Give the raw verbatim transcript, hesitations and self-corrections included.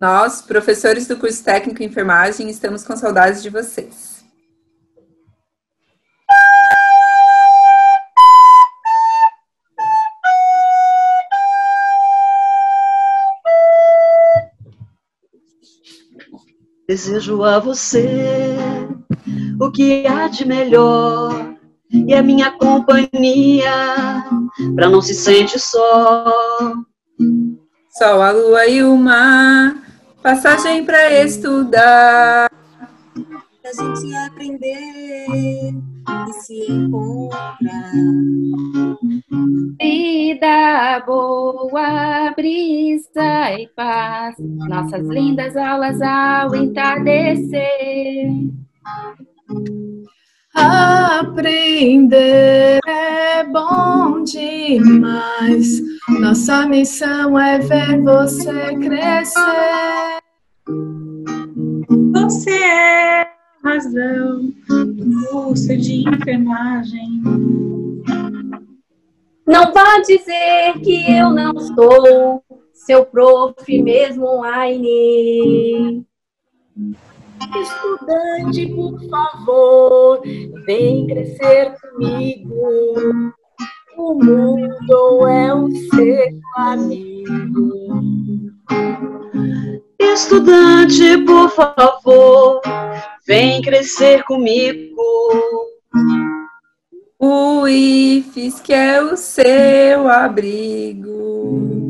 Nós, professores do curso técnico em enfermagem, estamos com saudades de vocês. Desejo a você o que há de melhor e a minha companhia pra não se sentir só. Sol, a lua e o mar, passagem pra estudar. A gente aprender e se encontrar. Vida boa, brisa e paz, nossas lindas aulas ao entardecer. Aprender é bom demais, nossa missão é ver você crescer. Você é a razão do curso de enfermagem. Não vá dizer que eu não sou seu prof mesmo online. Estudante, por favor, vem crescer comigo. O mundo é o seu amigo. Estudante, por favor, vem crescer comigo. O I F S C é o seu abrigo.